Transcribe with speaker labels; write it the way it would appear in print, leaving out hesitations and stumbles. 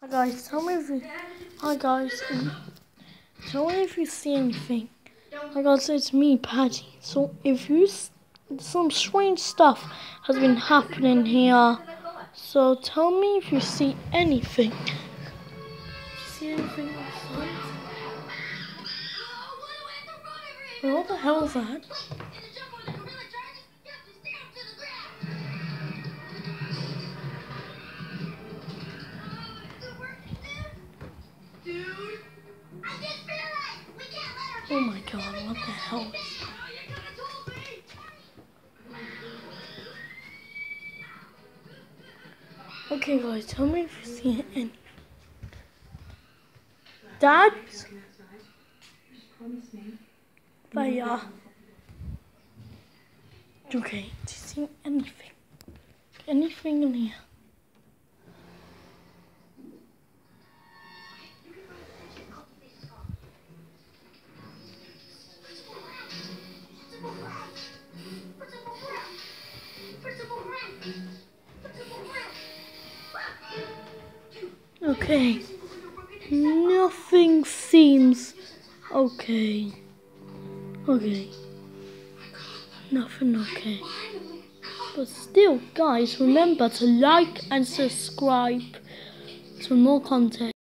Speaker 1: Hi guys, tell me if you. Hi guys, tell me if you see anything. Hi guys, it's me, Patty. So if you, some strange stuff has been happening here. So tell me if you see anything. See anything outside? Well, what the hell is that? Oh my god, what the hell? Okay guys, tell me if you see any. Dad? But yeah. Okay, do you see anything? Anything in here? Okay. Nothing seems okay. Okay. Nothing okay. But still, guys, remember to like and subscribe to more content.